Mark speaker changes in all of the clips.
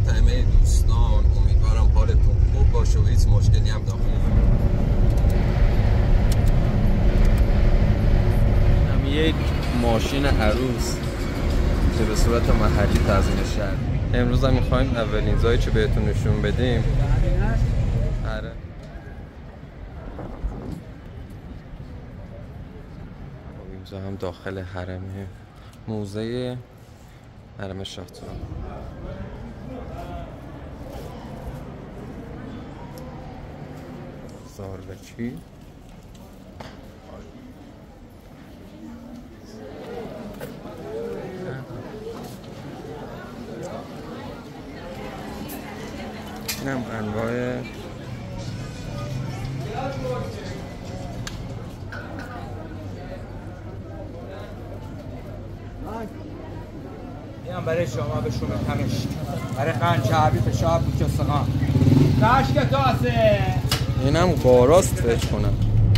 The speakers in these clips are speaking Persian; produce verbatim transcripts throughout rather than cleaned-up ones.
Speaker 1: خدمت همه دوستان، امیدوارم حالتون خوب باشه و هیچ مشکلی هم داخل هم یک ماشین عروس که به صورت محلی تزیین شهر. امروز هم میخوایم اولین زایی چه بهتون نشون بدیم. آره اینجا هم داخل حرمه، موزه حرم شاه توران. زاربکی اینم انواع
Speaker 2: اینم برای شما به شوم تمش، برای خنچه‌ابی فشار بوچه سقام کشک تاسه.
Speaker 1: اینم قاراست فکر کنم.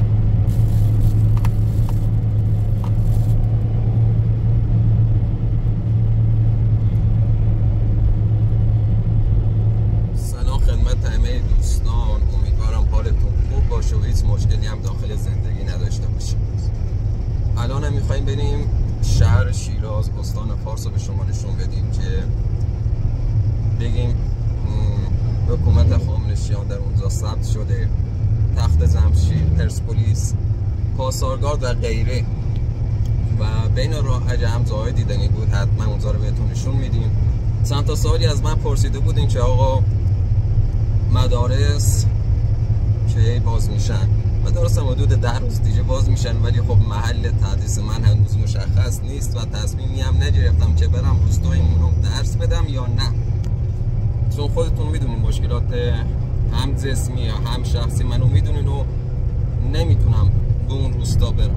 Speaker 1: سلام خدمت همه دوستان، امیدوارم حالتون خوب باشه و هیچ مشکلی هم داخل زندگی نداشته باشید. الان هم میخواییم بریم شهر شیراز، استان فارس رو به شما نشون بدیم که بگیم حکومت هخامنشیان در اونجا ثبت شده، تخت جمشید، پرسپولیس، پاسارگاد و غیره و بین راه هم جاهای دیدنی بود. حتما اونجا رو بهتون نشون میدیم. چند تا سوالی از من پرسیده بودین که آقا مدارس کی باز میشن؟ مدارس هم حدود ده روز دیگه باز میشن، ولی خب محل تدریس من هنوز مشخص نیست و تصمیمی هم نگرفتم که برم روستایمون درس بدم یا نه، چون خودتون میدونین مشکلات هم جسمی یا هم شخصی منو میدونین و نمیتونم به اون روستا برم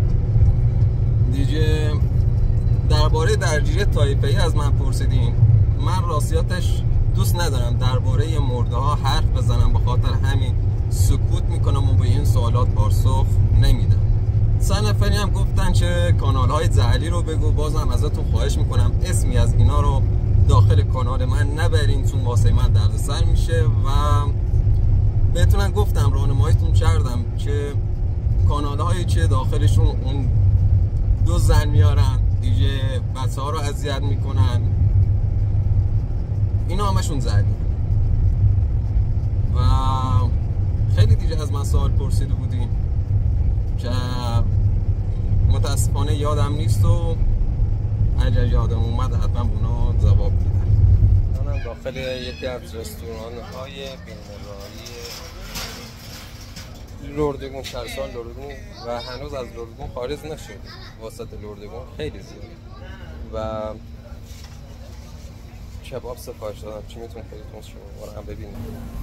Speaker 1: دیگه. درباره درگیری طایفه‌ای از من پرسیدین. من راستیاتش دوست ندارم درباره مرده ها حرف بزنم، به خاطر همین سکوت میکنم و به این سوالات پاسخ نمیدم. سه نفری هم گفتن که کانال های جعلی رو بگو، بازم ازتون خواهش میکنم اسمی از اینا رو داخل کانال من نبرین، چون واسه من دردسر میشه و بهتونم گفتم راهنماییتون کردم که کانال هایی که داخلشون اون دو زن میارن دیگه بچه ها رو اذیت میکنن، اینا همشون زدی و خیلی دیگه از من سوال پرسیده بودیم که متاسفانه یادم نیست و اگر یادم اومد حتما اونا جواب میدم. منم داخل یکی از رستوران های بین‌المللی لردگون، شهرستان لردگون و هنوز از لردگون خارج نشد. واسط لردگون خیلی زیاد و کباب سفارش دادم. چی میتونم خیلیتون شما رو هم ببینید.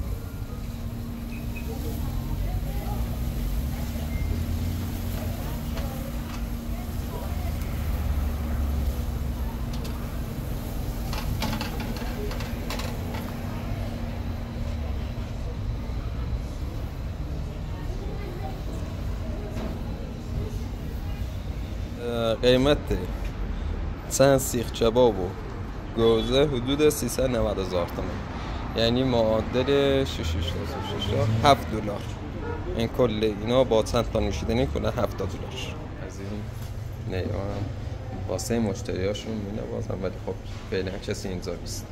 Speaker 1: قیمت چند سیخ کباب و گوزه حدود سیصد و نود هزار تومان، یعنی معادل شش تا هفت دلار. این کل اینا با چند تا نوشیدنی کنه هفتاد دلار. از این نیام واسه مشتریاشون مینوازم، ولی خب فعلا کسی اینجا نیست.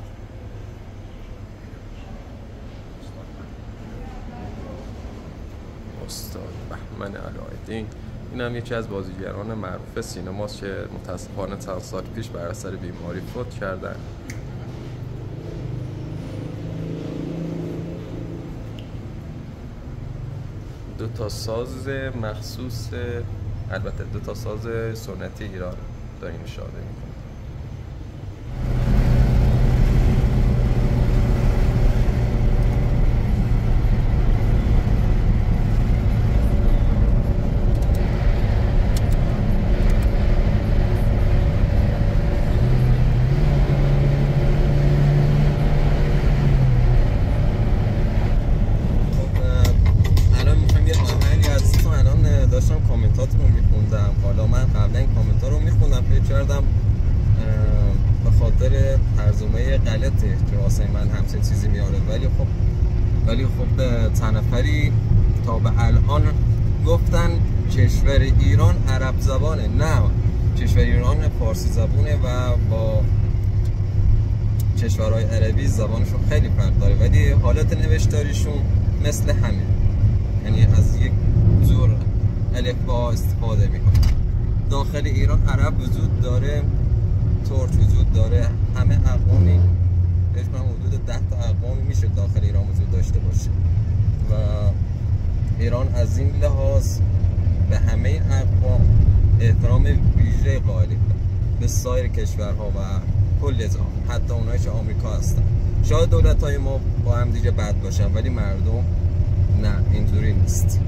Speaker 1: استاد بهمن علایالدین، این هم یکی از بازیگران معروف سینماست که متاسفانه چند سال پیش بر اثر بیماری فوت کردن. دو تا ساز مخصوص، البته دو تا ساز سنتی ایران داریم اشاره می‌کنیم. داشتم کامنتاتون رو میخوندم. حالا من قبلا این کامنت ها رو میخوندم، فکر کردم غلطه که واسه من همچین چیزی میاره، ولی خب ولی خب چند نفری تا به الان گفتن کشور ایران عرب زبانه. نه، کشور ایران فارسی زبونه و با کشورهای عربی زبانشون خیلی فرق داره، ولی حالت نوشتاریشون مثل همین، یعنی از یک جور الفبا استفاده میکنه. داخل ایران عرب وجود داره، ترک وجود داره، همه اقوامی فکر کنم حدود ده تا اقوامی میشه داخل ایران وجود داشته باشه و ایران از این لحاظ به همه این اقوام احترام ویژه قائله به سایر کشورها و کل جهان، حتی اونایی که آمریکا هستن. شاید دولت‌های ما با هم دیگه بد باشن ولی مردم نه، اینجوری نیست.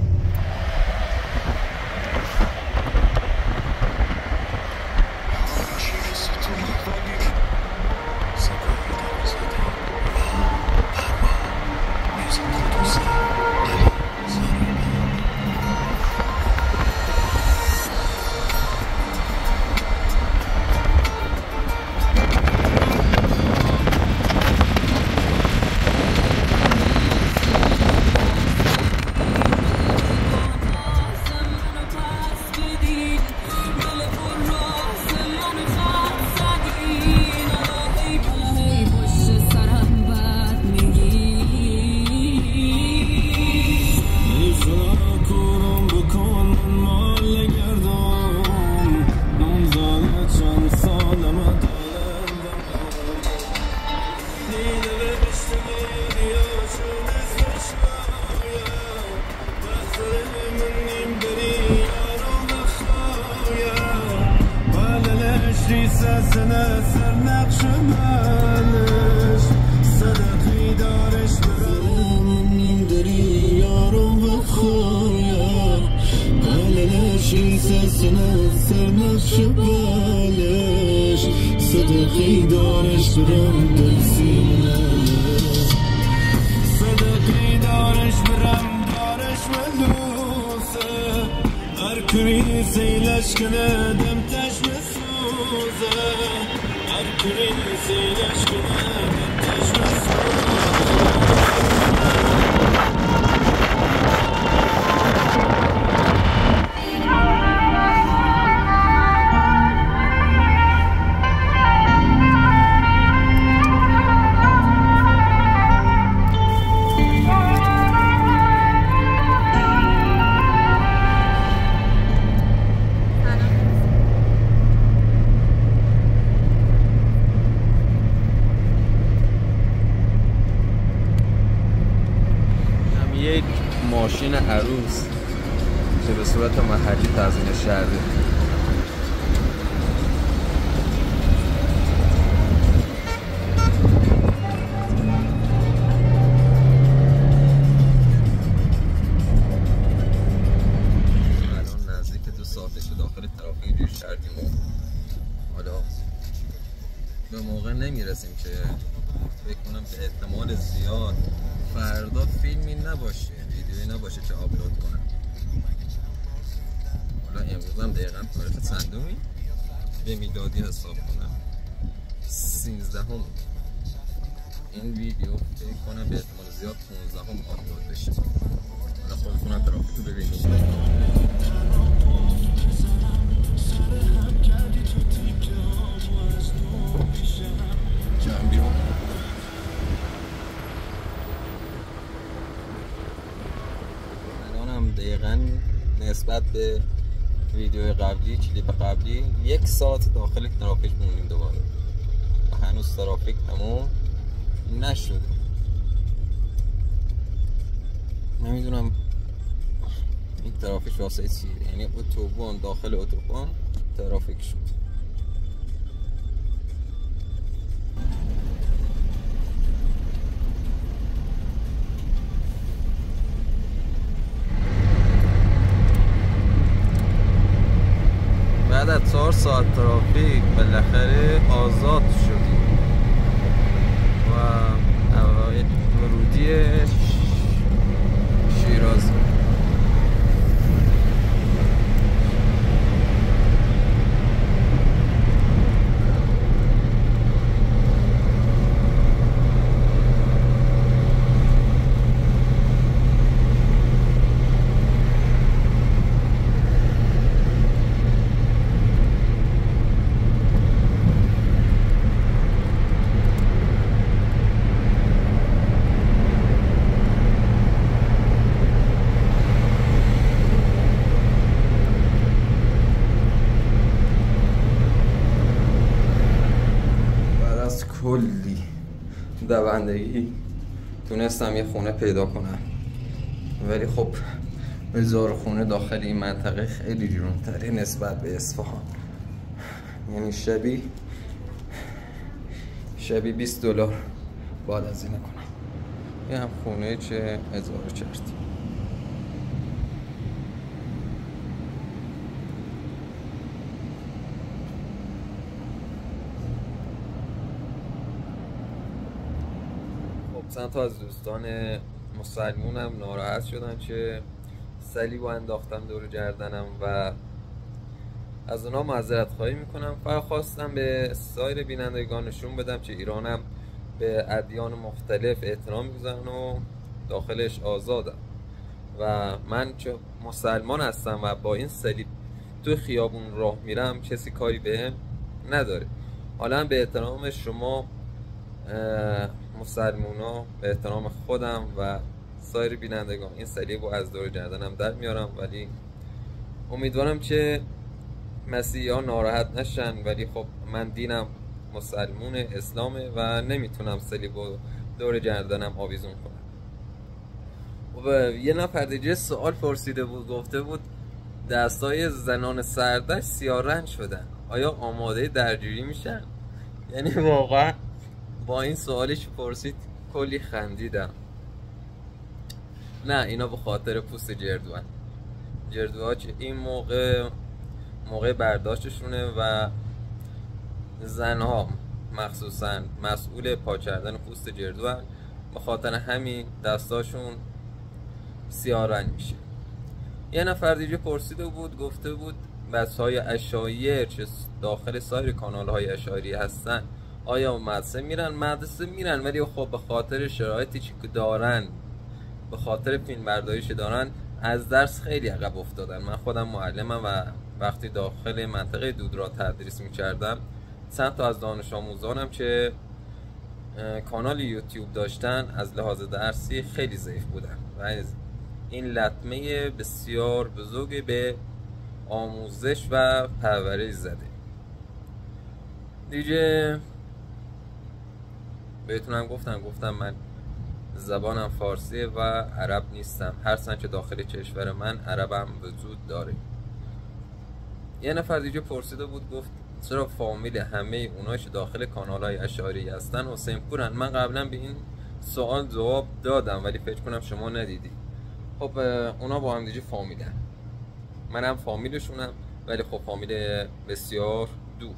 Speaker 3: صدقی دارش برم دل سینه، صدقی دارش برم دارش ملوسه، هر کری سیلش کنه دم تش مسوزه، هر کری سیلش کنه دم تش مسوزه.
Speaker 1: ماشین عروس که به صورت محلی تزیین شهره. الان نزدیک دو ساعته که داخل ترافیک گیر کردیم و حالا به موقع نمیرسیم که فکر کنم به احتمال زیاد فردا فیلمی نباشه، ویدیویی نباشه که آپلود کنم. حالا امروز هم دقیقا تاریخ چندمی به میلادی حساب کنم سیزدهم. این ویدیو فکر کنم به احتمال زیاد پانزدهم آپلود بشه. حالا خودتونم ترافیک رو ببینید. دقیقاً نسبت به ویدیو قبلی، کلیپ قبلی، یک ساعت داخل ترافیک موندیم دوباره و هنوز ترافیک تموم نشده. نمیدونم این ترافیک واسه چیه، یعنی اتوبان داخل اتوبان ترافیک شد. بعد از چهار ساعت ترافیک بالاخره آزاد شدیم و ورودی شیراز. کلی دوندگی تونستم یه خونه پیدا کنم، ولی خب هزار خونه داخل این منطقه خیلی گرون‌تره نسبت به اصفهان. یعنی شبی شبی بیست دلار باید هزینه کنم. یه هم خونه چه هزار و چرت. چند تا از دوستان مسلمونم ناراحت شدن که صلیب انداختم دور گردنم و از اونا معذرت خواهی میکنم. فقط خواستم به سایر بینندگان نشون بدم که ایرانم به ادیان مختلف احترام میگذارن و داخلش آزادم و من که مسلمان هستم و با این صلیب تو خیابون راه میرم کسی کاری بهم نداره. حالا به احترام شما مسلمونا، به احترام خودم و سایر بینندگان این صلیب رو از دور گردنم در میارم، ولی امیدوارم که مسیحی ها ناراحت نشن. ولی خب من دینم مسلمون اسلامه و نمیتونم صلیب رو دور گردنم آویزون کنم. و یه نفر دیگه سوال پرسیده بود، گفته بود دستای زنان سردش سیاه رنگ شدن، آیا آماده درگیری میشن؟ یعنی واقعا با این سوالش پرسید کلی خندیدم. نه، اینا به خاطر پوست جردوان جردوها که این موقع موقع برداشتشونه و زنها مخصوصا مسئول پاک کردن پوست جردوان، به خاطر همین دستاشون سیاه رنگ میشه. یه نفر دیگه پرسیده بود، گفته بود بسهای اشایر که داخل سایر کانال های اشاری هستن آیا مدرسه میرن؟ مدرسه میرن، ولی خب به خاطر شرایطی که دارن، به خاطر فیلم برداریش دارن، از درس خیلی عقب افتادن. من خودم معلمم و وقتی داخل منطقه دودرا تدریس میکردم چند تا از دانش آموزانم که کانال یوتیوب داشتن از لحاظ درسی خیلی ضعیف بودن و این لطمه بسیار بزرگ به آموزش و پرورش زده. دیگه بهتونم گفتم گفتم من زبانم فارسیه و عرب نیستم، هرچند که داخل کشور من عربم وجود داره. یه نفر دیگه پرسیده بود، گفت چرا فامیل همه اونایی که داخل کانال‌های اشعری هستن حسین پورن؟ من قبلا به این سوال جواب دادم ولی فکر کنم شما ندیدی. خب اونا با هم دیگه فامیلن، منم فامیلشونم ولی خب فامیل بسیار دور.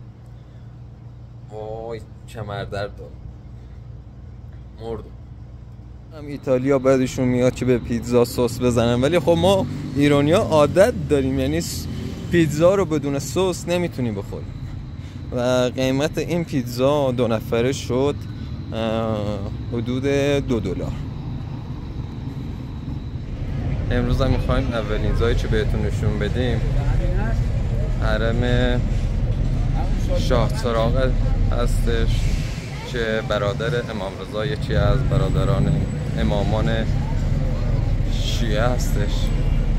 Speaker 1: وای کمر درد دارم، مردم. هم ایتالیا بعدشون میاد که به پیتزا سس بزنن، ولی خب ما ایرانی‌ها عادت داریم، یعنی پیتزا رو بدون سس نمیتونی بخوری و قیمت این پیتزا دو نفره شد حدود دو دلار. امروز هم میخوایم اولین جایی که بهتون نشون بدیم حرم شاه چراغ هستش که برادر امام رضا یکی از برادران امامان شیعه هستش.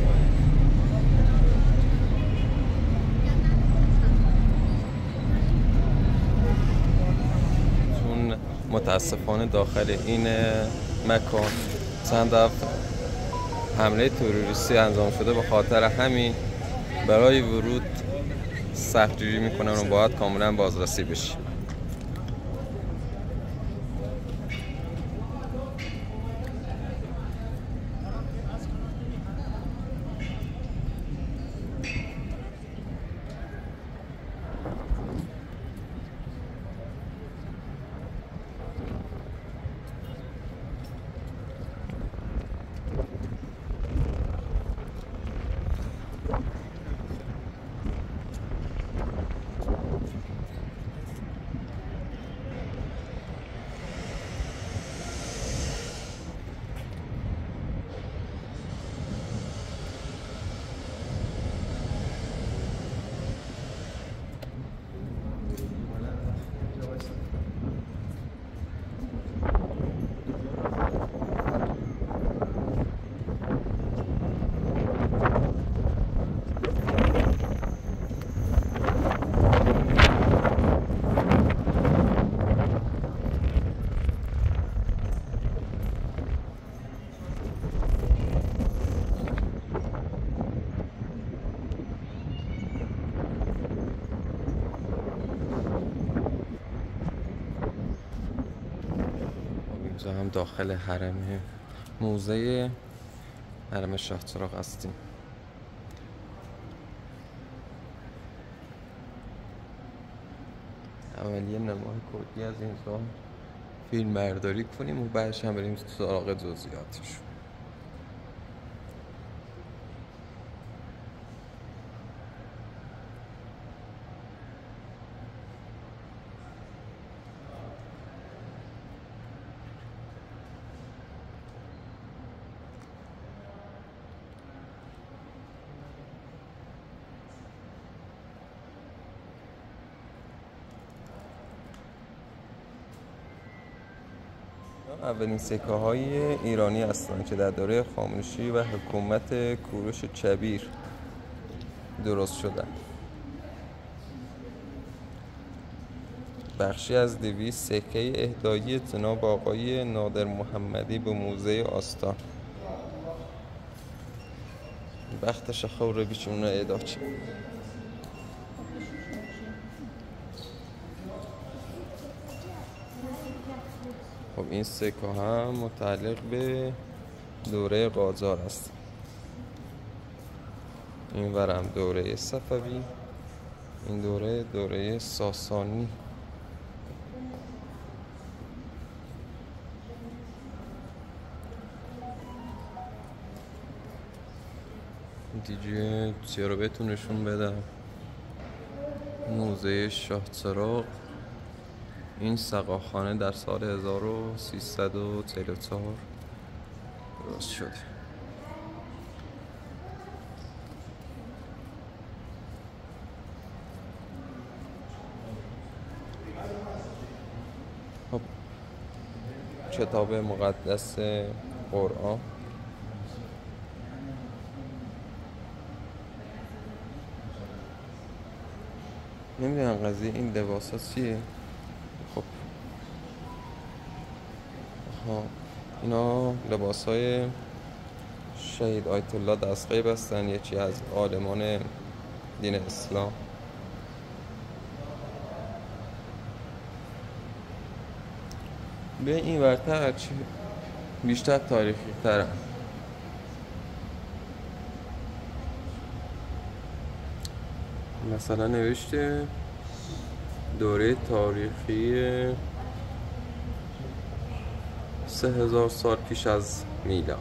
Speaker 1: چون متاسفانه داخل این مکان چند دفعه حمله تروریستی انجام شده، به خاطر همین برای ورود سختگیری میکنن و باید کاملا بازرسی بشی. اینجا هم داخل حرم موزه حرم شاه چراغ هستیم. اولیه نماه کلی از اینجا فیلم برداری کنیم و بعدش هم بریم سراغ جزئیاتش. اولین سکه های ایرانی هستند که در دوره هخامنشی و حکومت کوروش کبیر درست شدند. بخشی از دویست سکه اهدایی جناب آقای نادر محمدی به موزه آستان. بختش خوره بیشون رو اهدا چه خب این سکه هم متعلق به دوره قاجار است. این ورم دوره صفوی، این دوره دوره ساسانی. دیگه چی رو بهتون نشون بدم؟ موزه شاه چراغ. این سقاخانه در سال هزار و سیصد و چهل و چهار درست شده. خب کتاب مقدس قرآن. نمیدونم قضیه این لباس ها چیه. خب ها اینا لباس های شهید آیت الله دستغیب هستن، یکی از عالمان دین اسلام. به این ورتر بیشتر تاریخی ترم. مثلا نوشته دوره تاریخی سه هزار سال پیش از میلاد.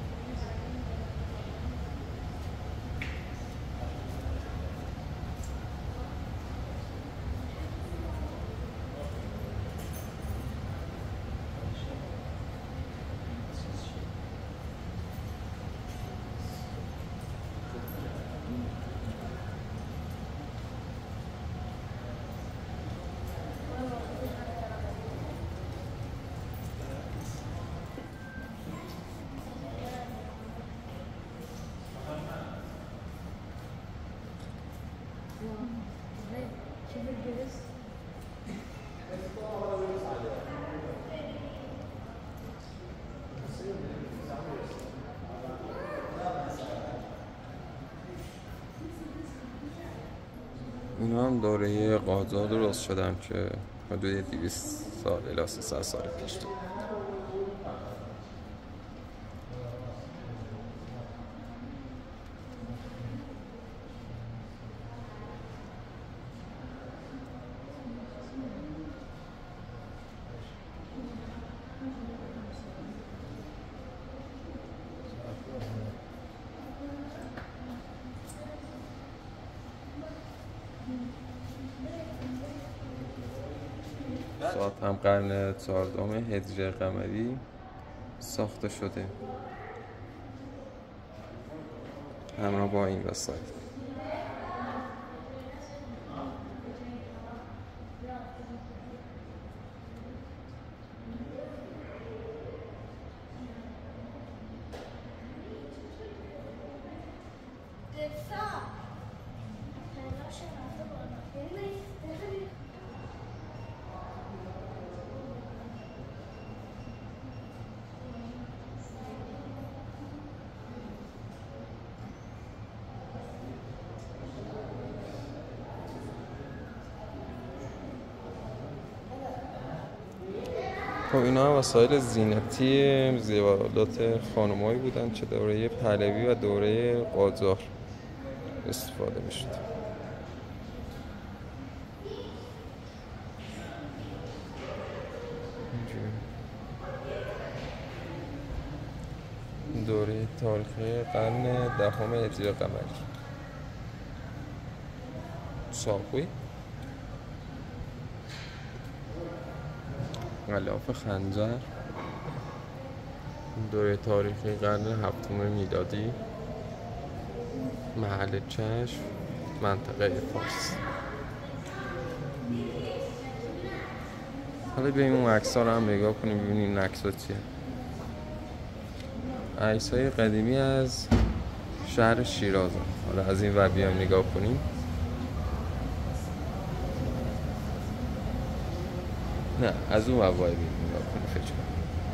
Speaker 1: اینا هم دوره قاجار درست شدن که حدود دویست سال الی سیصد سال پیش بود. ساعت هم قرن چهاردهم هجری قمری ساخته شده همراه با این وسایل. خب اینا هم وسایل زینتی زیورالات خانمایی بودن چه دوره پهلوی و دوره قاجار استفاده میشد. دوره تاریخی قرن دهم هجری قمری. چاقوی غلاف خنجر دوره تاریخی قرن هفتم میلادی. محل چشم منطقه فارس. حالا بیاییم اون عکس‌ها رو هم نگاه کنیم ببینیم این عکس‌ها چیه. عکس‌های قدیمی از شهر شیراز. حالا از این ور بیایم نگاه کنیم. نه از اون ور بیایم نگاه کنیم فکر کنم.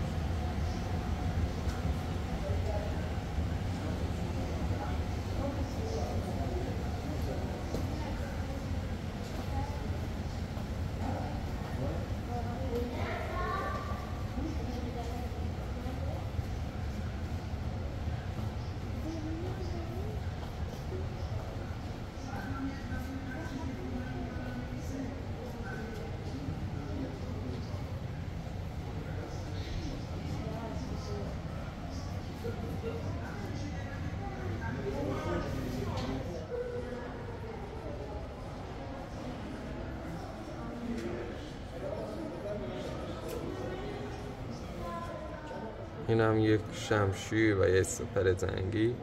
Speaker 1: این هم یک شمشیر و یک سپر جنگی.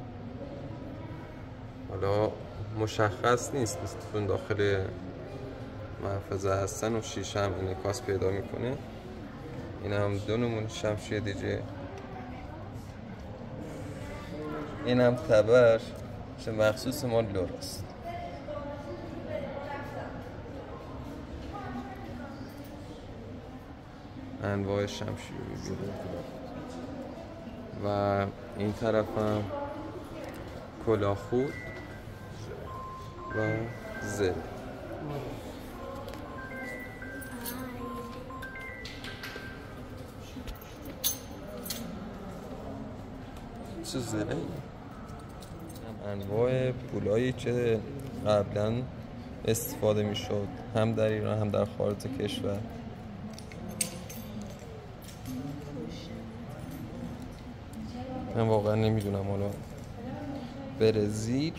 Speaker 1: حالا مشخص نیست مثل داخل محفظه هستن و شیشه هم انعکاس پیدا میکنه. این هم دو نمونه شمشیر دیگه. این هم تبر که مخصوص ما لوراست. انواع شمشیر و این طرف هم کلاهخود و زره. چه زره؟ انواع پولایی که قبلا استفاده می شد هم در ایران هم در خارج کشور. من واقعا نمیدونم. حالا برزیل،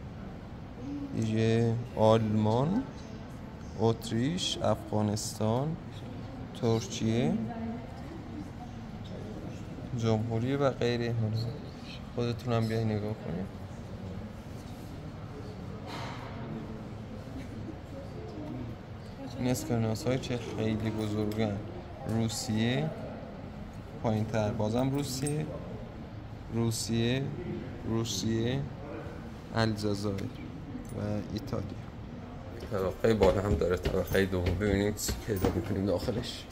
Speaker 1: دیگه آلمان، اتریش، افغانستان، ترکیه، جمهوری و غیره. خودتونم بیاین نگاه کنید. این اسکناس های چه خیلی بزرگن. روسیه پایین تر، بازم روسیه روسیه روسیه الجزایر و ایتالیا. طبقه بالا هم داره، طبقه دوم. ببینید چی پیدا می‌کنیم داخلش.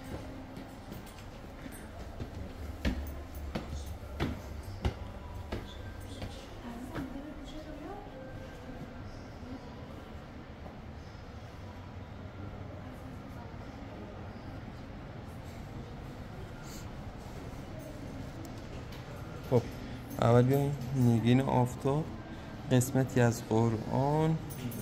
Speaker 1: خب اول بیاییم نگین آفتاب، قسمتی از قرآن.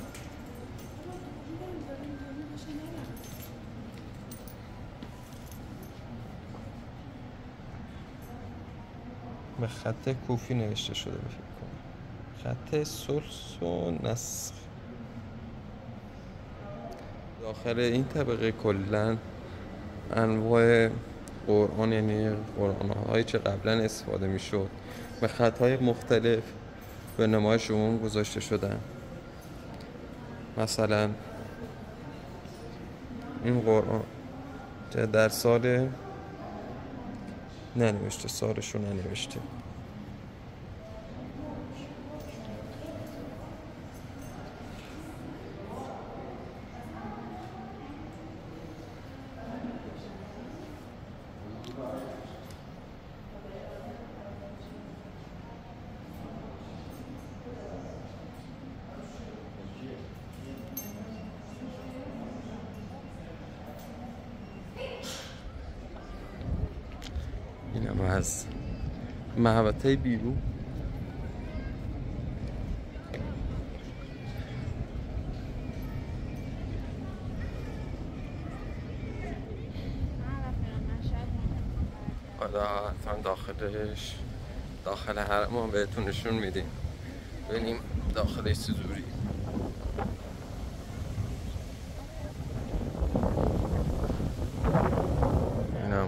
Speaker 1: به خط کوفی نوشته شده فکر کنم. خط ثلث و نسخ. داخل این طبقه کلا انواع قرآن، یعنی قرآن هایی که قبلا استفاده می شد به خط های مختلف به نمایش عموم گذاشته شدن. مثلا این قرآن که در سال ننوشته، سالشو ننوشته. اینم از محوطه بیرون. حالا حتما داخلش داخل حرم هم بهتون نشون میدیم، ببینیم داخلش چجوری. اینم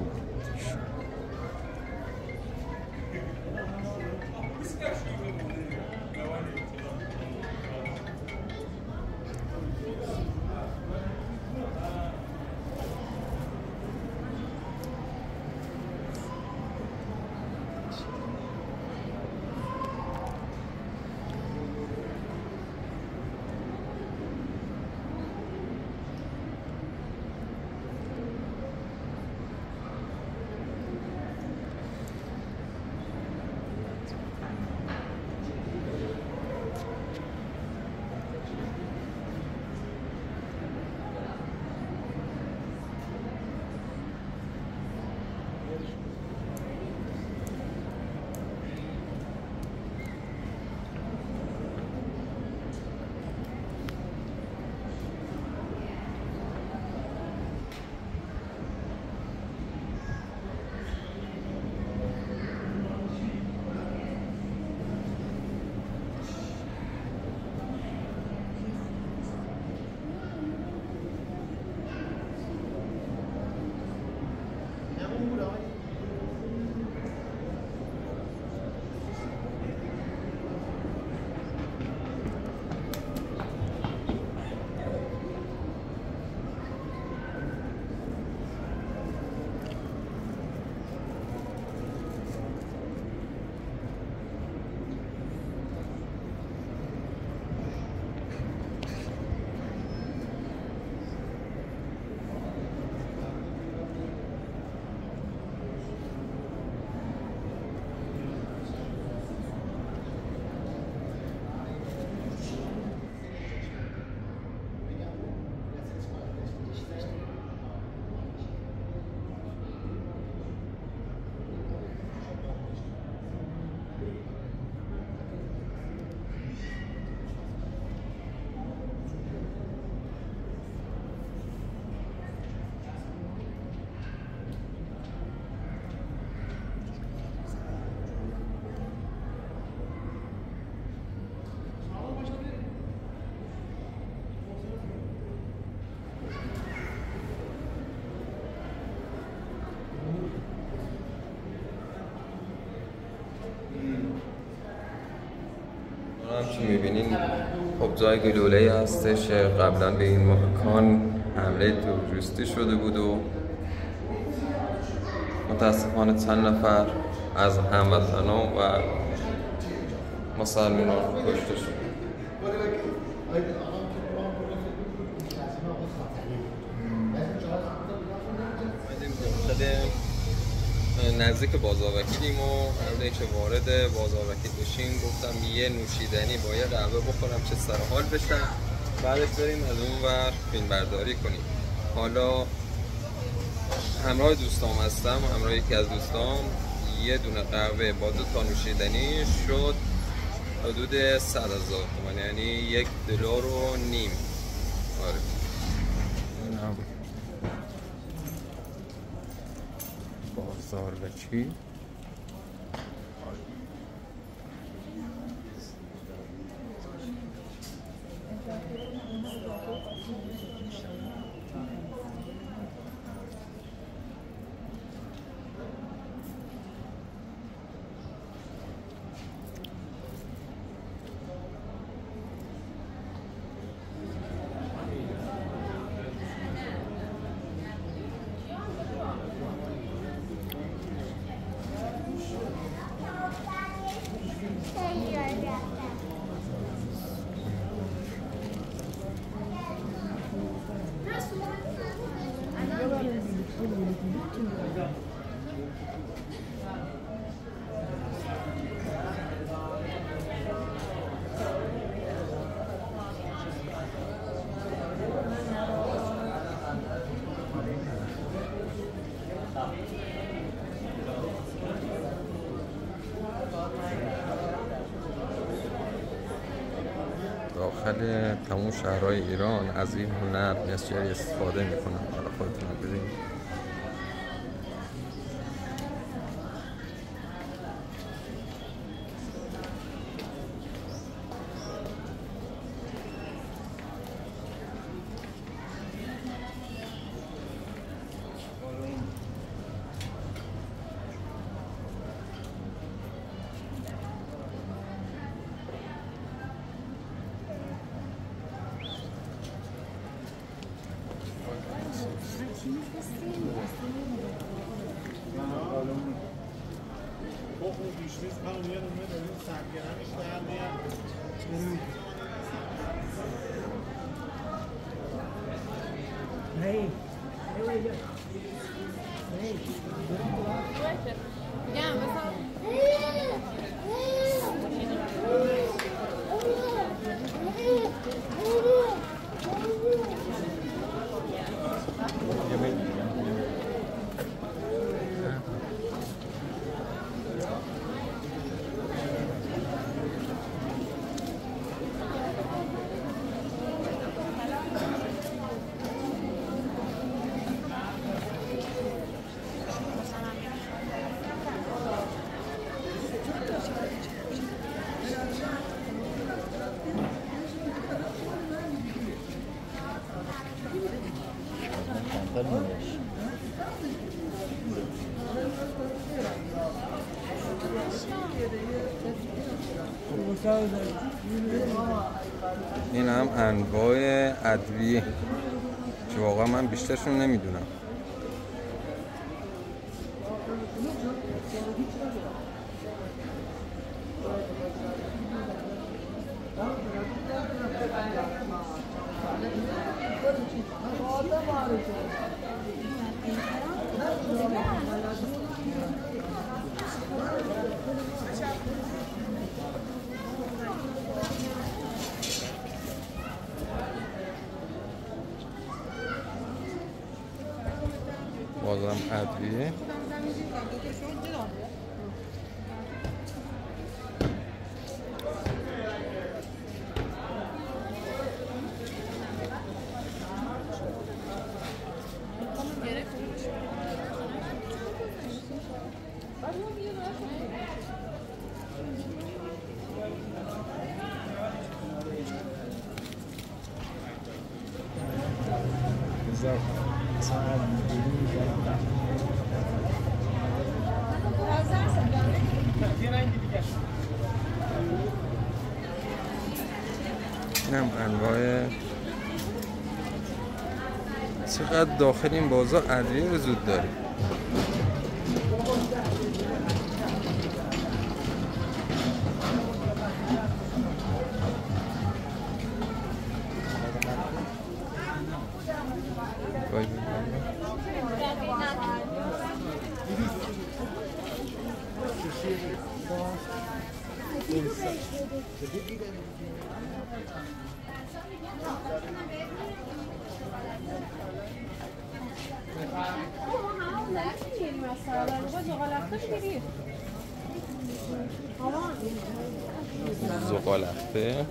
Speaker 1: همچون میبینین خب جای گلوله هستش. قبلا به این مکان حمله تروریستی شده بود و متاسفانه چند نفر از هموطنان و مسلمانان کشته شد. نزدیک بازاروکیلیم و قبل که وارد بازاروکیل بشیم گفتم یه نوشیدنی با یه قهوه بخورم چه سر حال بشم، بعدش بریم از اون ور فیلم برداری کنیم. حالا همراه دوستام هستم، همراه یکی از دوستام. یه دونه قهوه با دو تا نوشیدنی شد حدود صد هزار تومان، یعنی یک دلار و نیم. آره بازاروکیل. داخل تمام شهرهای ایران از این هنر بسیاری استفاده میکنن. حالا خودتون ببینید. این هم انواع ادویه که واقعا من بیشترشون نمیدونم. بازم ادویه. اینم انواع. چقدر داخل این بازار ادویه وجود داره. زغالفته.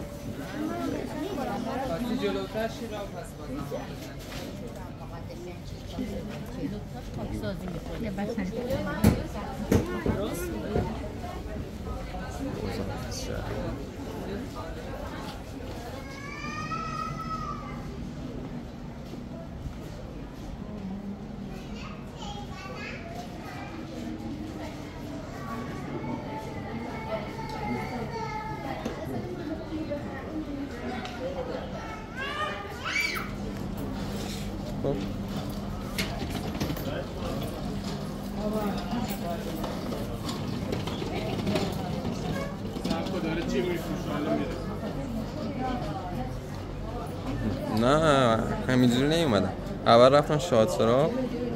Speaker 1: نه همینجوری نیومدم. اول رفتم شادسرا،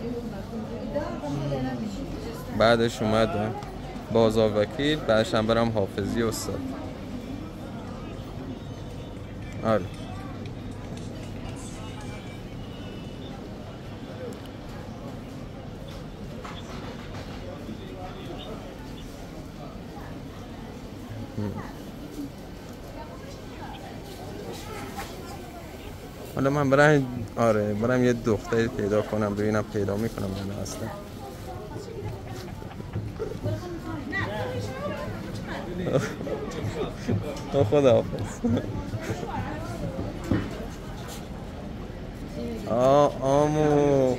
Speaker 1: بعدش اومدم بازار وکیل، بعدش هم برم حافظی استاد. آره حالا من برم آره برم یه دختری پیدا کنم ببینم پیدا میکنم یا نه اصلا. خدا حافظ. آه آمو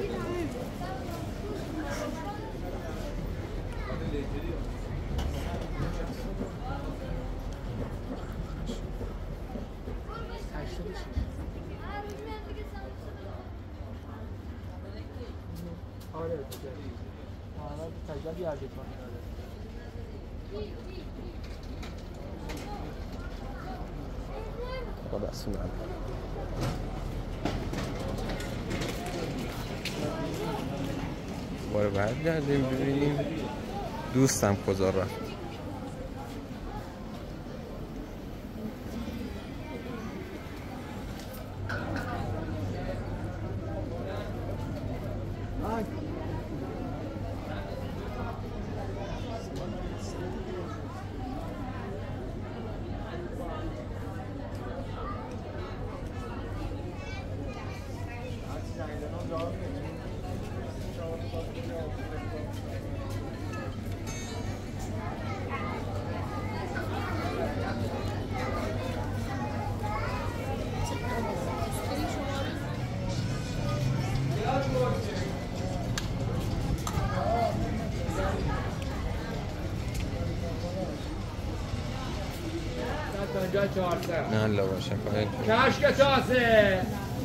Speaker 1: خدا سنت باره برگردیم ببینیم دوستم کجا رفت. نه لواشه کنید
Speaker 2: کشک تازه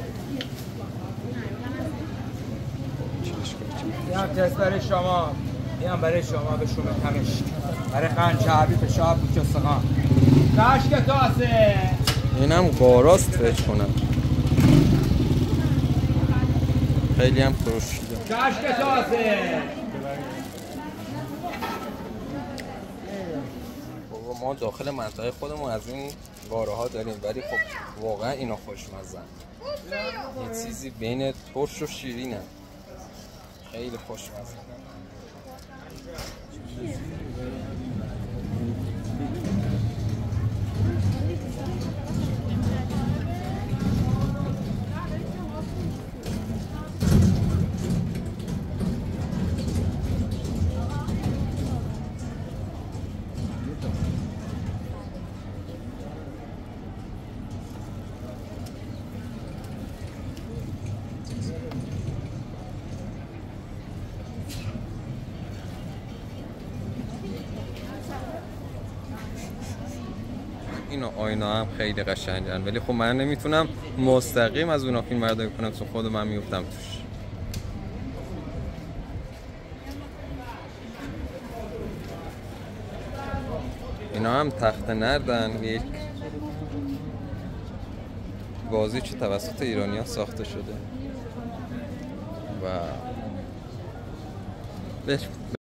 Speaker 2: این هم تست برای شما، این هم برای شما به شوم تمشک، برای خنچربی فشار بوک استخوان. کشک تازه
Speaker 1: این هم قاراست فکر کنم خیلی هم ترشیده.
Speaker 2: کشک تازه
Speaker 1: ما داخل منطقه خودمون از این گاره ها داریم ولی خب واقعا اینا خوشمزن، یه چیزی بین ترش و شیرینه، خیلی خوشمزه. اینا آینا هم خیلی قشنگن ولی خب من نمیتونم مستقیم از اونا فیلم برداری کنم چون خود من میفتم توش. اینا هم تخت نردن، یک بازی که توسط ایرانی‌ها ساخته شده و